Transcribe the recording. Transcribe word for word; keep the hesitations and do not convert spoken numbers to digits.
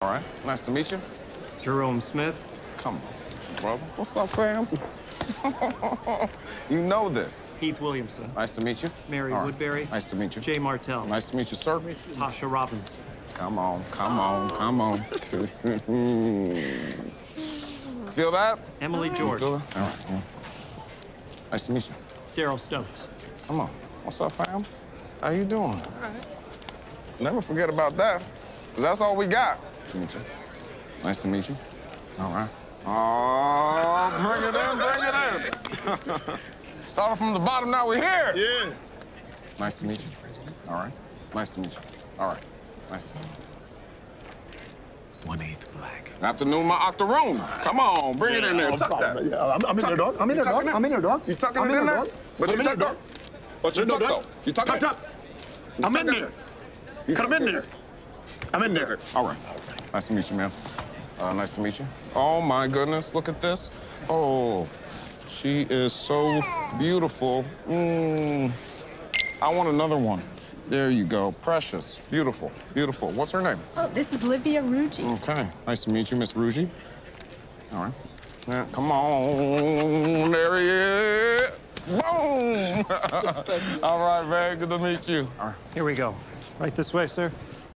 All right, nice to meet you. Jerome Smith. Come on, brother. What's up, fam? You know this. Heath Williamson. Nice to meet you. Mary All Woodbury. Nice to meet you. Jay Martell. Nice to meet you, sir. Tasha Robinson. Come on, come on, come on. Feel that? Emily George. Feel that? All right. Yeah. Nice to meet you. Daryl Stokes. Come on. What's up, fam? How you doing? All right. Never forget about that, because that's all we got. Nice to meet you. Nice to meet you. All right. Oh, bring it in, bring it in. Started from the bottom, now we're here. Yeah. Nice to meet you. All right. Nice to meet you. All right. Nice to meet you. One-eighth black. Afternoon, my octoroon. Come on, bring it in there. Tuck that. Yeah, I'm, I'm in there, dog. I'm in there, dog. I'm in there, dog. You tucking I'm it in there? dog. But I'm you in there, tuck dog. But you No, tuck dog. though. You tuck Tucked it. up. I'm in there. Come in there. I'm in there. All right. Nice to meet you, man. Uh, nice to meet you. Oh, my goodness. Look at this. Oh, she is so beautiful. Mm. I want another one. There you go. Precious. Beautiful. Beautiful. What's her name? Oh, this is Livia Ruggi. Okay. Nice to meet you, Miss Ruggi. All right. Yeah, come on. There he is. Boom! All right, very good to meet you. All right. Here we go. Right this way, sir.